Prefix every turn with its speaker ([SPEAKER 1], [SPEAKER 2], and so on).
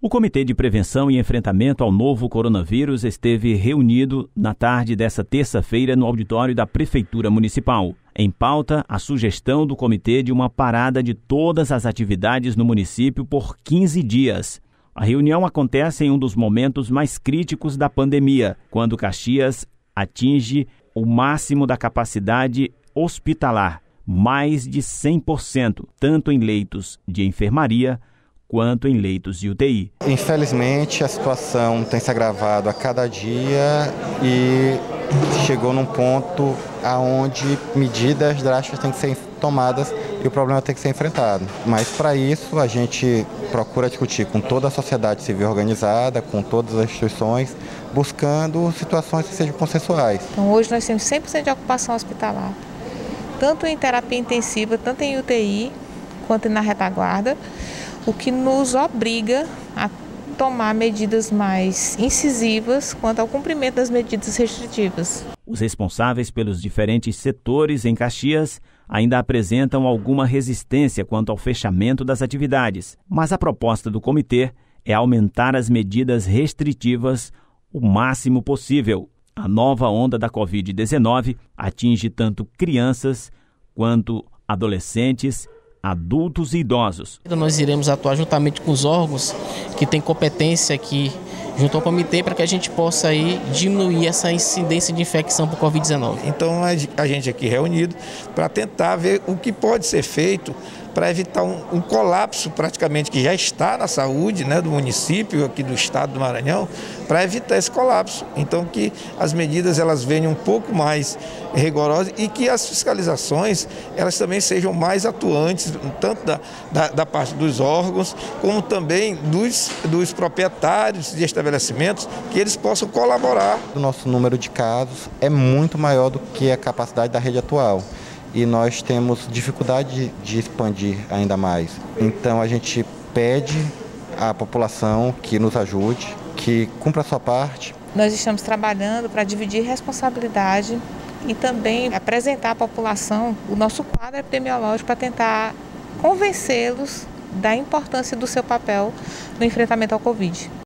[SPEAKER 1] O Comitê de Prevenção e Enfrentamento ao Novo Coronavírus esteve reunido na tarde desta terça-feira no auditório da Prefeitura Municipal. Em pauta, a sugestão do comitê de uma parada de todas as atividades no município por 15 dias. A reunião acontece em um dos momentos mais críticos da pandemia, quando Caxias atinge o máximo da capacidade hospitalar, mais de 100%, tanto em leitos de enfermaria quanto em leitos de UTI.
[SPEAKER 2] Infelizmente, a situação tem se agravado a cada dia e chegou num ponto onde medidas drásticas têm que ser tomadas e o problema tem que ser enfrentado. Mas, para isso, a gente procura discutir com toda a sociedade civil organizada, com todas as instituições, buscando situações que sejam consensuais.
[SPEAKER 3] Então, hoje nós temos 100% de ocupação hospitalar, tanto em terapia intensiva, tanto em UTI, quanto na retaguarda, o que nos obriga a tomar medidas mais incisivas quanto ao cumprimento das medidas restritivas.
[SPEAKER 1] Os responsáveis pelos diferentes setores em Caxias ainda apresentam alguma resistência quanto ao fechamento das atividades, mas a proposta do comitê é aumentar as medidas restritivas o máximo possível. A nova onda da Covid-19 atinge tanto crianças quanto adolescentes, adultos e idosos.
[SPEAKER 4] Nós iremos atuar juntamente com os órgãos que têm competência aqui junto ao comitê para que a gente possa aí diminuir essa incidência de infecção por Covid-19.
[SPEAKER 5] Então a gente aqui reunido para tentar ver o que pode ser feito para evitar um colapso praticamente que já está na saúde, né, do município, aqui do estado do Maranhão, para evitar esse colapso. Então que as medidas elas venham um pouco mais rigorosas e que as fiscalizações elas também sejam mais atuantes, tanto da parte dos órgãos, como também dos proprietários de estabelecimentos, que eles possam colaborar.
[SPEAKER 2] O nosso número de casos é muito maior do que a capacidade da rede atual. E nós temos dificuldade de expandir ainda mais. Então a gente pede à população que nos ajude, que cumpra a sua parte.
[SPEAKER 3] Nós estamos trabalhando para dividir responsabilidade e também apresentar à população o nosso quadro epidemiológico para tentar convencê-los da importância do seu papel no enfrentamento ao Covid.